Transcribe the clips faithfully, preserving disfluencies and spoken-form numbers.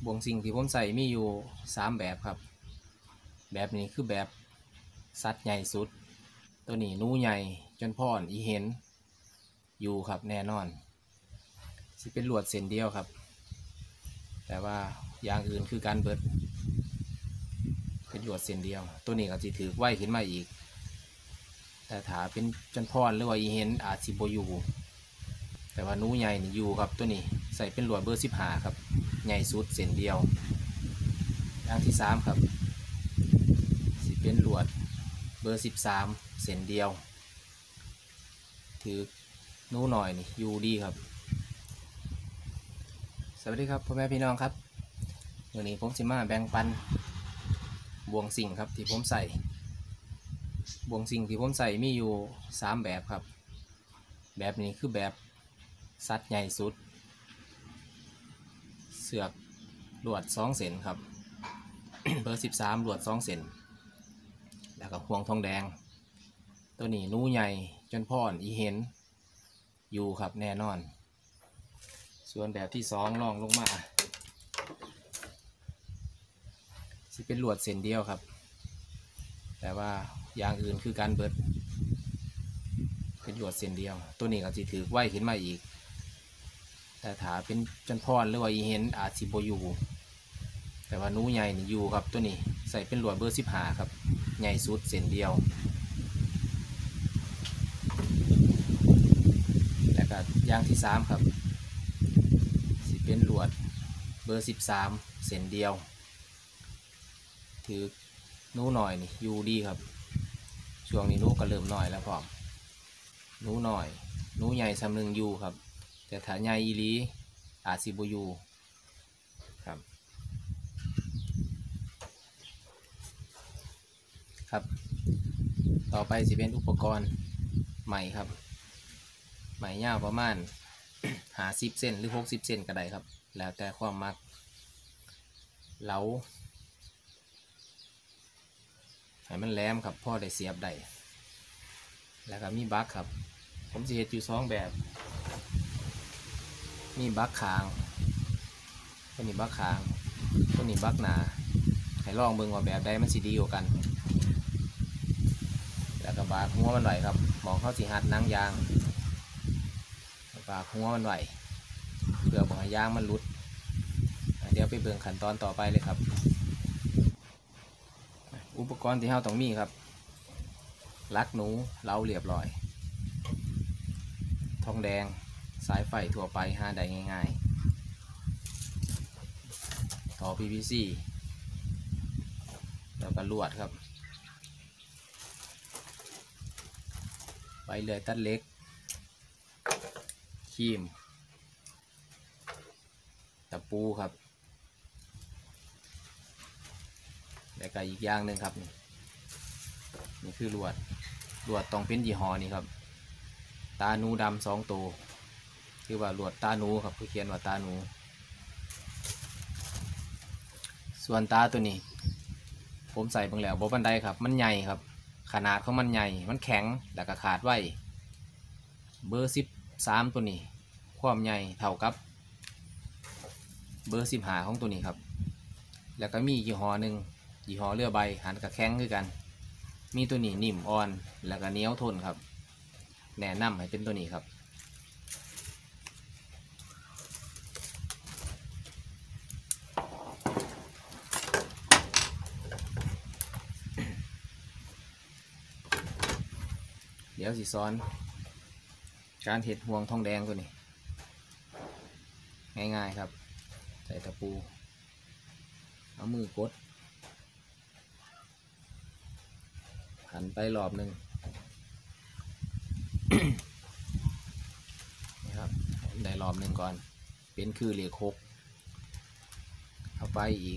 บ่วงสิ่งที่ผมใส่มีอยู่สามแบบครับแบบนี้คือแบบสัตว์ใหญ่สุดตัวนี้นูใหญ่จนพ่อนอีเห็นอยู่ครับแน่นอนสิเป็นลวดเส้นเดียวครับแต่ว่าอย่างอื่นคือการเบิดเป็นลวดเส้นเดียวตัวนี้ก็จะถือไว้ขึ้นมาอีกแต่ถ้าเป็นจนพ่อนหรือว่าอีเห็นอาจสิบ่อยู่แต่ว่านูใหญ่นี่อยู่ครับตัวนี้ใส่เป็นลวดเบอร์สิบห้าครับใหญ่สุดเส้นเดียวอย่างที่สามครับสิเป็นลวดเบอร์สิบสามเส้นเดียวถือนูหน่อยนี่อยู่ดีครับสวัสดีครับพ่อแม่พี่น้องครับวันนี้ผมสิมาแบ่งปันบ่วงสิ่งครับที่ผมใส่บ่วงสิ่งที่ผมใส่มีอยู่สามแบบครับแบบนี้คือแบบสัตว์ใหญ่สุดเสือกลวดสองเส้นครับ เบอร์สิบสามลวดสองเส้นแล้วก็ห่วงทองแดงตัวนี้นูใหญ่จนพ่อนอีเห็นอยู่ครับแน่นอนส่วนแบบที่สองลองลงมาสิเป็นลวดเส้นเดียวครับแต่ว่าอย่างอื่นคือการเบิดเป็นลวดเส้นเดียวตัวนี้ก็จะถือไว้ขึ้นมาอีกแต่ถ้าเป็นจนพ่อนหรือว่าอีเห็นอาจสิบ่อยู่แต่ว่านูใหญ่นี่อยู่ครับตัวนี้ใส่เป็นลวดเบอร์สิบห้าครับใหญ่สุดเส้นเดียวแล้วก็อย่างที่สามครับสิเป็นลวดเบอร์สิบสามเส้นเดียวถือนูหน่อยนี่อยู่ดีครับช่วงนี้นูก็เริ่มหน่อยแล้วพร้อมนูหน่อยนูใหญ่สำนึงอยู่ครับแต่ถ้าใหญ่อีหลีอาจสิบ่อยู่ครับครับต่อไปสิเป็นอุปกรณ์ใหม่ครับใหม่ยาวประมาณ หาสิบเส้นหรือหกสิบเส้นก็ได้ครับแล้วแต่ความมักเหลาให้มันแหลมครับพ่อได้เสียบได้แล้วก็มีบักครับผมจะเห็นอยู่สองแบบมีบักคางตัวนี้บักคางตัวนี้บักหนาให้ลองเบิ่งว่าแบบใดมันสิดีกว่ากันแล้วก็บากหัวมันไหวครับมองเข้าสีหัดนั่งยางบากหัวมันไหวเพื่อบอกให้ยางมันรุดเดี๋ยวไปเบิ่งขั้นตอนต่อไปเลยครับอุปกรณ์ที่เราต้องมีครับลักหนูเล้าเรียบร้อยทองแดงสายไฟทั่วไปหาได้ง่ายๆท่อ พี วี ซี แล้วก็ลวดครับใบเลื่อยตัดเล็กครีมตะปูครับแล้วก็อีกอย่างหนึ่งครับนี่นี่คือลวดลวดต้องเป็นยี่ห้อนี้ครับตาหนูดำสองตัวคือว่าลวดตาหนูครับคือเขียนว่าตาหนูส่วนตาตัวนี้ผมใส่เบิ่งแล้วบ่ปานใดครับมันใหญ่ครับขนาดของมันใหญ่มันแข็งแล้วก็ขาดไว้เบอร์สิบสามตัวนี้ความใหญ่เท่ากับเบอร์สิบห้าของตัวนี้ครับแล้วก็มียี่ห้อหนึ่งยี่ห้อเรือใบหันกับแข็งคือกันมีตัวนี้นิ่มอ่อนแล้วก็เหนียวทนครับแนะนำให้เป็นตัวนี้ครับเดี๋ยวสิซ้อนการเห็ดห่วงทองแดงตัวนี้ง่ายๆครับใส่ตะปูเอามือกดหันไปรอบหนึ่ง นี่ครับได้รอบหนึ่งก่อนเป็นคือเหล็กหกเอาไปอีก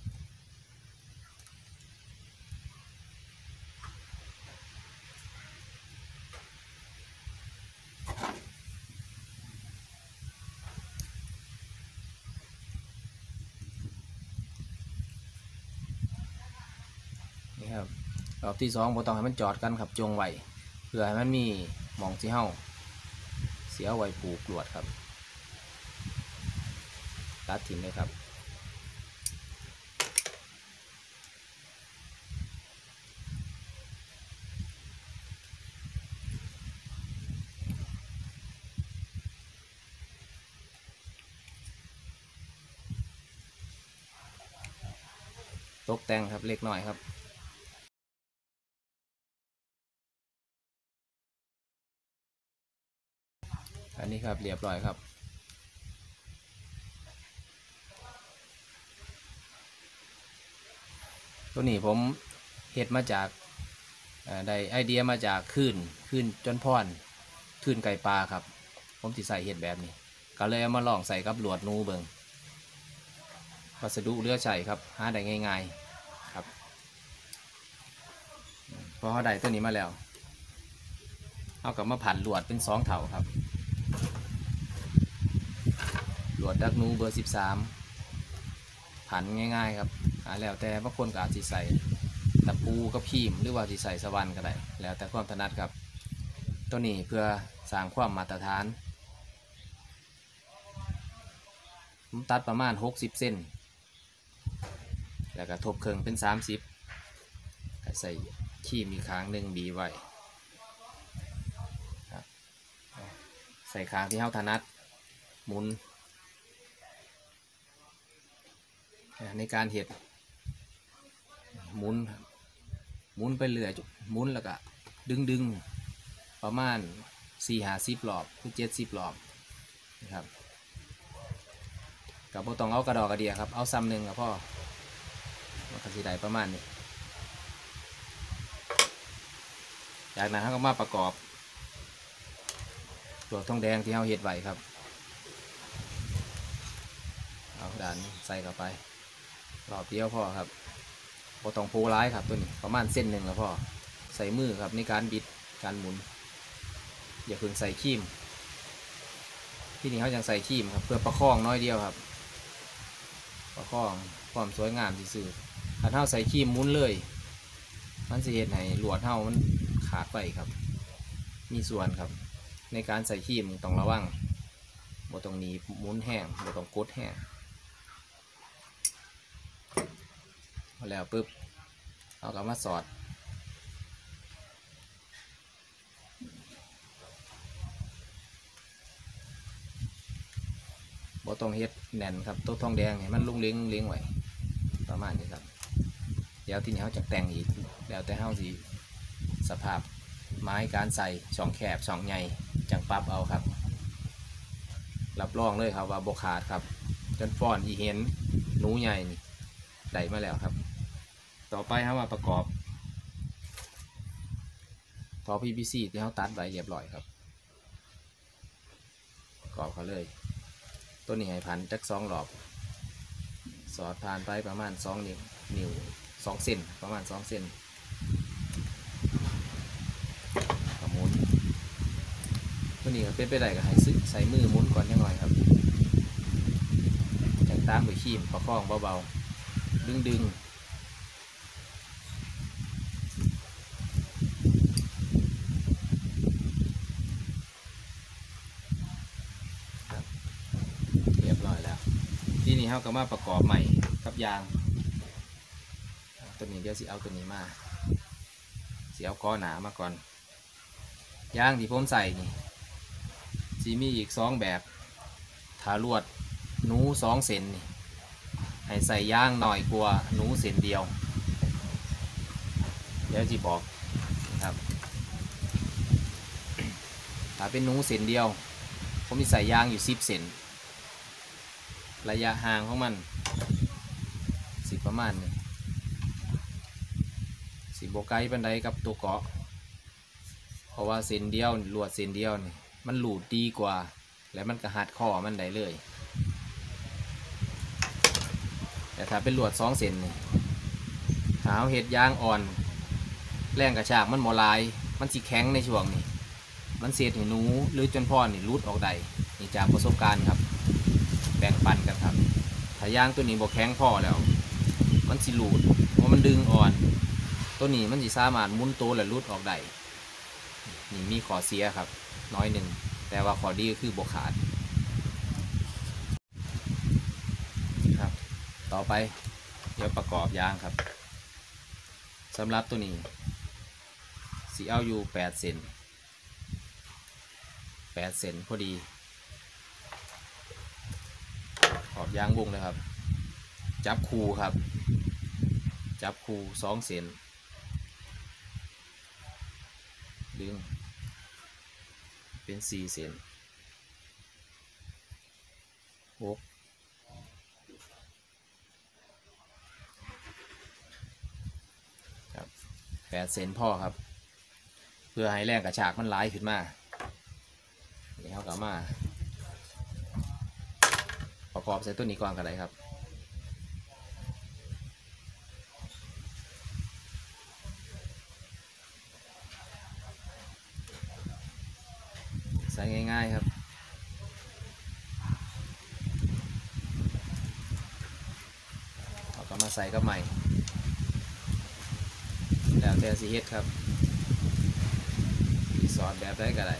นี่ครับรอบที่สองบ่ต้องให้มันจอดกันครับจงไว้เพื่อให้มันมีหม่องที่เฮาเสียไว้ผูกลวดครับตัดทิ้งเลยครับตกแต่งครับเล็กน้อยครับอันนี้ครับเรียบร้อยครับตัวนี้ผมเห็ดมาจากได้ไอเดียมาจากคลื่นคลื่นจนพรคลื่นไก่ปลาครับผมสิใส่เห็ดแบบนี้ก็เลยเอามาลองใส่กับหลวดนูเบิงวัสดุเลือใช้ครับหาได้ง่ายๆครับพอเขาได้ตัวนี้มาแล้วเอากลับมาผันหลวดเป็นสองเท่าครับหลวดดักนูเบอร์สิบสามผันง่ายๆครับหาแล้วแต่บางคนก็อาจจะใส่ตะปูกับพีมหรือว่าจะใส่สว่านก็ได้แล้วแต่ความถนัดครับตัวนี้เพื่อสร้างความมาตรฐานผมตัดประมาณหกสิบเซนแล้วก็ทบเครื่องเป็นสามสิบใส่ขีมอีกครั้งหนึ่งบีไว้ใส่คางที่เท้าถนัดหมุนในการเห็ดหมุนหมุนไปเรื่อยหมุนแล้วก็ดึงดึงประมาณสี่หาสิบรอบหรือเจ็ดสิบรอบนะครับกับโบต้องเอากระดอกกระเดียครับเอาซ้ำหนึ่งกับพ่อมันก็สีได้ประมาณนี้จากนั้นเราก็มาประกอบตัวทองแดงที่เราเห็ดไว้ครับเอาด่านใส่เข้าไปรอบเดียวพ่อครับโบต้องโพร้ายครับตัวนี้ประมาณเส้นหนึ่งแล้วพ่อใส่มือครับในการบิดการหมุนอย่าเพิ่งใส่ขีมที่นี่เขายังใส่ขีมครับเพื่อประคองน้อยเดียวครับประคองความสวยงามที่สื่อถ้าเท่าใส่ขีมหมุนเลยมันจะเห็นไหนหลวดเท่ามันขาดไปครับมีส่วนครับในการใส่ขีมต้องระวังบ่ตรงนี้หมุนแห้งบ่ตรงกดแห้งพอแล้วปุ๊บเอากลับมาสอดบ่ต้องเฮ็ดแน่นครับตัวทองแดงให้มันลุ่งเลี้ยงเลี้ยงไว้ประมาณนี้ครับเดี๋ยวที่นี้เขาจะแต่งอีกแล้วแต่เขาสิสภาพไม้การใส่ช่องแคบช่องใหญ่จังปรับเอาครับรับรองเลยครับว่าบกขาดครับจนฟ้อนอีเห็นหนูใหญ่นี่ได้มาแล้วครับต่อไปครับมาประกอบท่อ พี วี ซี ที่เขาตัดไว้เรียบร้อยครับประกอบเขาเลยตัวนี้ให้พันจักสองรอบสอดผ่านไปประมาณสองนิ้วนิ้วสองเซนประมาณสองเซนกระมุนตัวนี้เป็นไปได้ก็ให้ใส่มือมุนก่อนนิดหน่อยครับจังตามไปขีมประคองเบาๆดึงดึงเรียบร้อยแล้วที่นี่เขาก็มาประกอบใหม่กับยางตัวนี้เดี๋ยวสิเอาตัวนี้มาสิเอาก้อหนามาก่อนยางที่ผมใส่นี่สีมีอีกสองแบบถ้าลวดหนูสองเซนนี่ให้ใส่ยางหน่อยกว่าหนูเซนเดียวเดี๋ยวจีบอกครับถ้าเป็นหนูเซนเดียวผมมีใส่ยางอยู่สิบเซนระยะห่างของมันสิประมาณนี้สิโบไกบันไดกับตัวเกาะเพราะว่าเซนเดียวลวดเซนเดียวนี่มันหลุดดีกว่าและมันกระหัดข้อมันได้เลยแต่ถ้าเป็นลวดสองเซนนี่ถ้าเอาเห็ดยางอ่อนแรงกระชากมันหมอลายมันสีแข็งในช่วงนี้มันเสียดให้หนูหรือจนพ่อนี่รูดออกได้นี่จากประสบการณ์ครับแบ่งปันกันครับถ้ายางตัวนี้บกแข็งพอแล้วมันสิหลุดเพราะมันดึงอ่อนตัวนี้มันสิสามารถมุนโตและรูดออกได้นี่มีข้อเสียครับน้อยหนึ่งแต่ว่าข้อดีก็คือบกขาดครับต่อไปเดี๋ยวประกอบยางครับสำหรับตัวนี้สีเอาอยู่แปดเซนแปดเซนพอดีขอบยางวงเลยครับจับคูครับจับคู่สองเส้นดึงเป็นสี่เส้นหกครับแปดเส้นพ่อครับเพื่อให้แรงกระชากมันไหลขึ้นมานี่เขาก็มาประกอบใส่ตัวนี้ก่อนกันเลยครับใส่ง่ายๆครับเอาก็มาใส่กับใหม่แล้วแต่สีเฮ็ดครับสอดแบบได้ก็ได้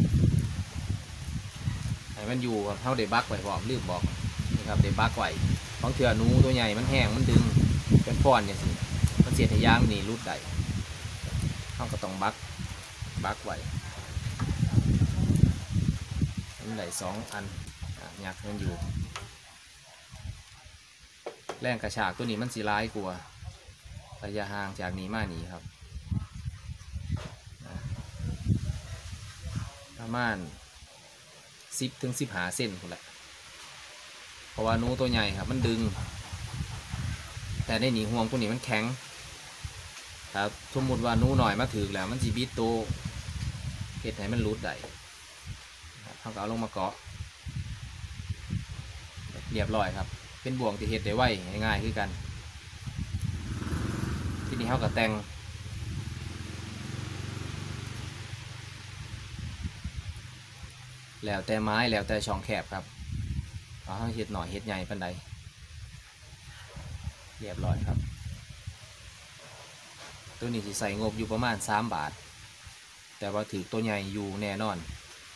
ให้มันอยู่ครับเท่าเดบักไว้พร้อมลืมบอกนี่ครับเดบักไว้บางเถื่อนูตัวใหญ่มันแห้งมันดึงเป็นฟอนอย่างสิมันเสียทะยางนี่รุดได้เขาก็ต้องบักบักไว้มันได้สองอันยักมันอยู่แรงกระชากตัวนี้มันสีร้ายกว่าระยะห่างจากนี้มานี้ครับประมาณสิบถึงสิบหาเส้นคนละเพราะว่านูตัวใหญ่ครับมันดึงแต่ในหนีห่วงตัวนี้มันแข็งครับสมมติว่านูหน่อยมาถือแล้วมันจีบีโตเห็ดให้มันรูดได้เขาก็เอาลงมาเกาะเรียบร้อยครับเป็นบ่วงที่เห็ดได้ไวง่ายๆคือกันที่นี่เขาก็แต่งแล้วแต่ไม้แล้วแต่ช่องแคบครับเอาเห็ดหน่อยเห็ดใหญ่ปันใดเรียบร้อยครับตัวนี้จะใส่งบอยู่ประมาณสามบาทแต่ว่าถือตัวใหญ่อยู่แน่นอน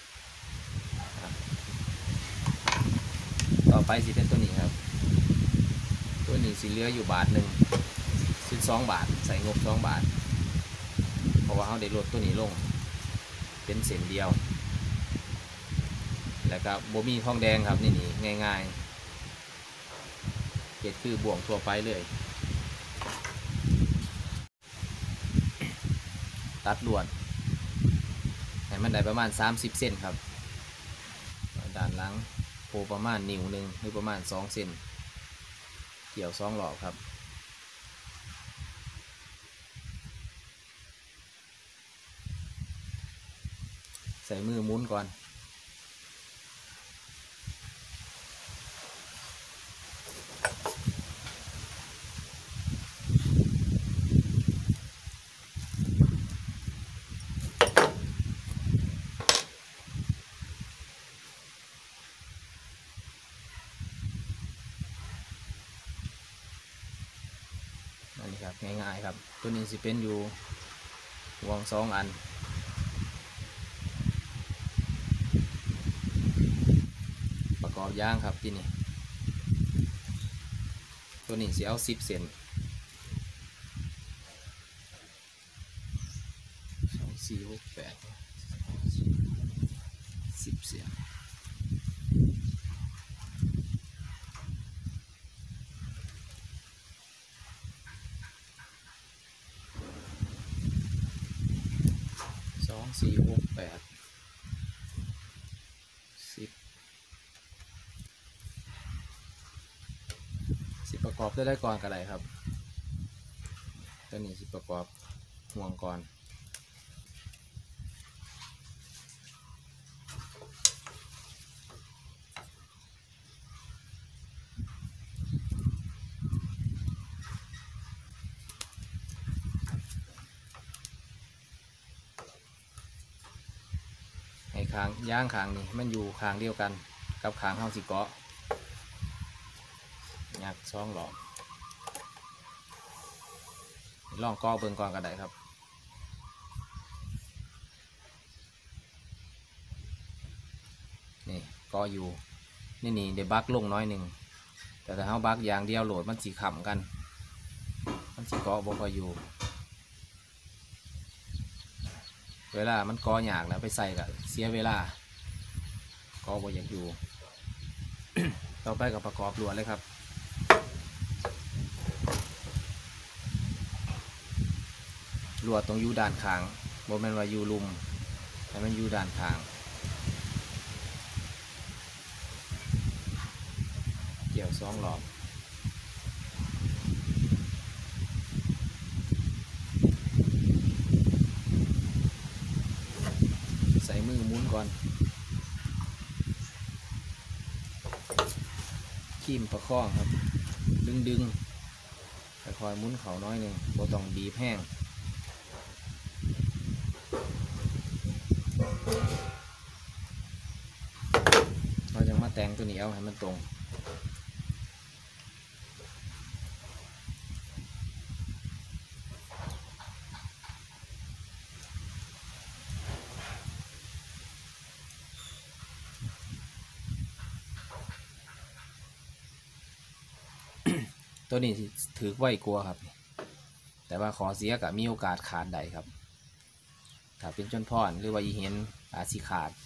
ต่อไปสิเป็นตัวนี้ครับตัวนี้สีเหลืออยู่บาทหนึ่งสิบสองบาทใส่งบสองบาทเพราะว่าเขาได้ลดตัวนี้ลงเป็นเส้นเดียวแล้วก็โบมีทองแดงครับนี่นี่ง่ายๆเห็ดคือบ่วงทั่วไปเลยตัดลวดให้มันได้ประมาณสามสิบเซนครับด้านหลังโผล่ประมาณนิ้วหนึ่งหรือประมาณสองเซนเกี่ยวสองหลอกครับใส่มือมุ้นก่อนนี่ครับง่ายๆครับตัวนี้สิเป็นอยู่วงสองอันประกอบย่างครับที่นี่ตัวนี้สิเอาสิบเซนสองสี่หกแปดสิบเซนสองสี่หกแปดสิบสิประกอบได้ได้ก่อนกันเลยครับตัวนี้สิประกอบห่วงก่อนให้คางย่างคางนี่มันอยู่คางเดียวกันกับคางเฮาสิเกาะยักช่องหลอกลองก่อเบิ่งก่อนก็ได้ครับนี่ก่ออยู่นี่นี่เดี๋ยวบักลงน้อยหนึ่งแต่ถ้าเฮาบักอย่างเดียวโหลดมันสีขำกันมันสีก่อบ่พออยู่เวลามันก่อหยากแล้วไปใส่ก็เสียเวลาก่อบ่อยากอยู่ ต่อไปกับประกอบลวดเลยครับลวดตรงอยู่ด้านข้างบ่แม่นว่าอยู่ลุมให้มันอยู่ด้านข้างเกี่ยวสองรอบใส่มือหมุนก่อนขีมประคองครับดึงดึงค่อยๆหมุนเขาน้อยหนึ่งบ่ต้องบีบแห้งเราจะมาแต่งตัวนี้เอาให้มันตรงตัวนี้ถือไว้กลัวครับแต่ว่าขอเสียกับมีโอกาสขาดได้ครับถ้าเป็นจนพรหรือว่าอีเห็นอาจสิขาด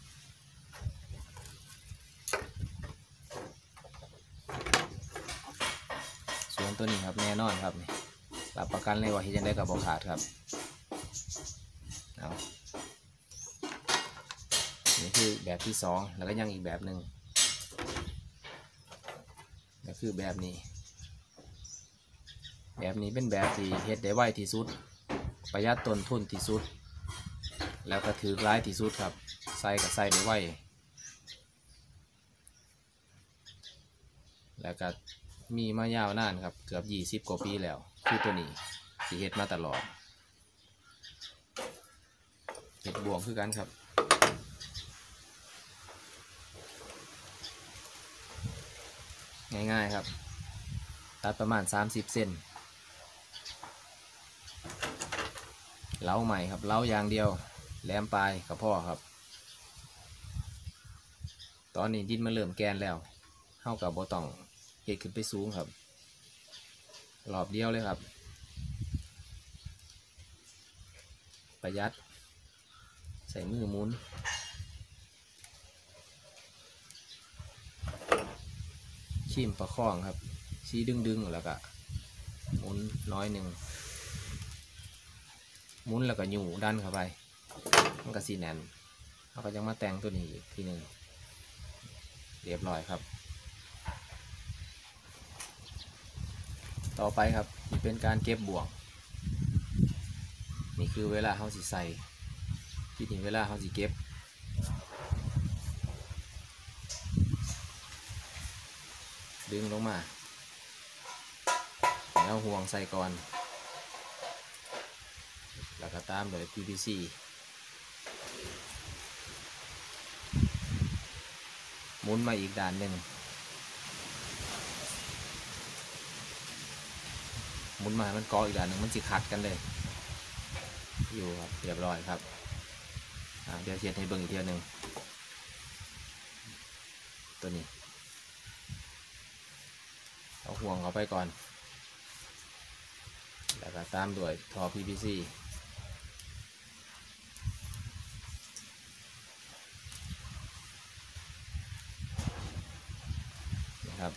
ส่วนตัวนี้ครับแน่นอนครับรับประกันเลยว่าเห็นยังได้กับบ่ขาดครับเอานี่คือแบบที่สองแล้วก็ยังอีกแบบหนึ่งก็คือแบบนี้แบบนี้เป็นแบบที่เฮ็ดได้ไวที่สุดประหยัดต้นทุนที่สุดแล้วก็ถือร้ายที่สุดครับใส่ก็ใส่ได้ไวแล้วก็มีมายาวนานครับเกือบยี่สิบกว่าปีแล้วคือตัวนี้ที่เฮ็ดมาตลอดเฮ็ดบ่วงคือกันครับง่ายๆครับตัดประมาณสามสิบเซนเล้าใหม่ครับเล้าอย่างเดียวแหลมปลายกับพ่อครับตอนนี้ดินมันเริ่มแกนแล้วเข้ากับบ่ต้องเฮ็ดขึ้นไปสูงครับรอบเดียวเลยครับประหยัดใส่มือหมุนขีมประคองครับชี้ดึงๆแล้วก็หมุนน้อยหนึ่งหมุนแล้วก็หยู่ดันเข้าไปมันก็สีแน่นเราก็ยังมาแต่งตัวนี้อีกทีหนึ่งเรียบร้อยครับต่อไปครับนี่เป็นการเก็บบ่วงนี่คือเวลาเขาสิใส่ที่นี่เวลาเขาสิเก็บดึงลงมาแล้วห่วงใส่ก่อนแล้วก็ตามโดย พี วี ซี หมุนมาอีกด้านหนึ่งหมุนมามันเกาะอีกด้านหนึ่งมันสิขัดกันเลยอยู่ครับเรียบร้อยครับเดี๋ยวเทียนให้เบิ่งอีกเทียนหนึ่งตัวนี้เอาห่วงเข้าไปก่อนแล้วก็ตามด้วยท่อ พี วี ซี นะครับ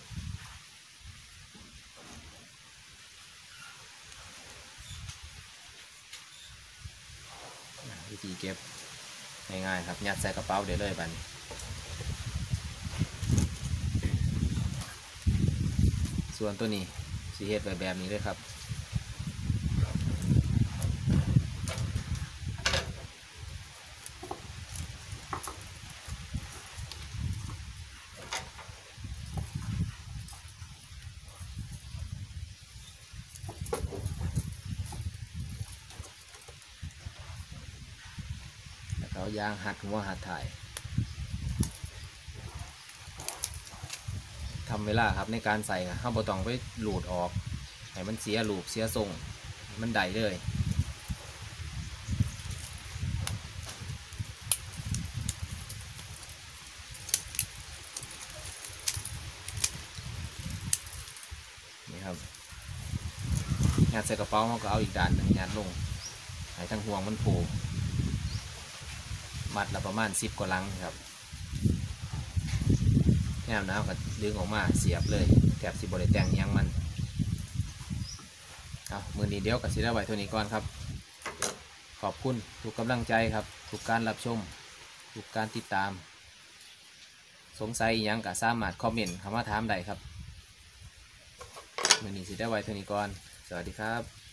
วิธีเก็บง่ายๆครับยัดใส่กระเป๋าเดี๋ยวเลยบัดนี้ส่วนตัวนี้สีเฮ็ดแบบแบบนี้เลยครับแล้วยางหัดหัวหัดถ่ายทำเวลาครับในการใส่ห้ามบ่ต้องไปหลูดออกให้มันเสียรูปเสียทรงมันได้เลยนี่ครับยัดใส่กระเป๋าเขาก็เอาอีกด้านหนึ่งยัดลงให้ทั้งห่วงมันโผล่มัดละประมาณสิบกว่าลังครับแนวน้ำก็ดึงออกมาเสียบเลยแถบสิบริแต่งยังมันเอามือนี้เดียวกับสีได้ไว้เท่านี้ก่อนครับขอบคุณทุกกำลังใจครับทุกการรับชมทุกการติดตามสงสัยยังก็สามารถคอมเมนต์คำว่าถามได้ครับมื้อนี้สิได้ไว้เท่านี้ก่อนสวัสดีครับ